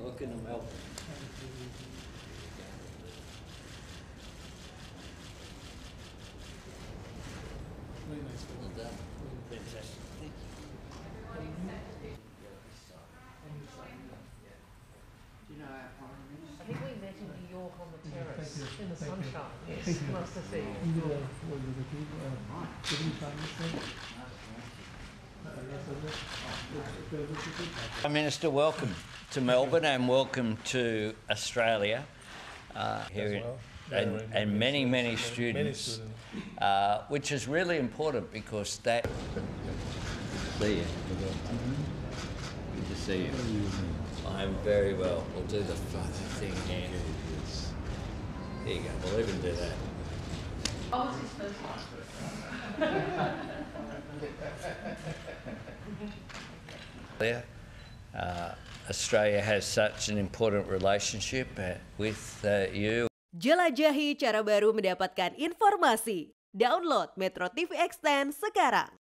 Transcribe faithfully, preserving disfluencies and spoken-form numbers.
Welcome to Melbourne. Very nice. Well done. Fantastic. Thank you. Do you know our Prime Minister? I think we met in New York on the terrace Thank you. in the Thank you. sunshine. Yes, Thank you. nice to see you. You uh, what was the key? Uh, Deputy Prime Minister. Prime Minister, welcome to Melbourne and welcome to Australia. Uh, here well. and, Very, and very many, many students. students, Many students. Uh, which is really important because that. See you. Good to see you. I'm very well. We'll do the fun thing here. There you go. We'll even do that. Oh, it's his first time. Uh, Australia has such an important relationship uh, with uh, you. Jelajahi cara baru mendapatkan informasi. Download MetroTV Extend sekarang.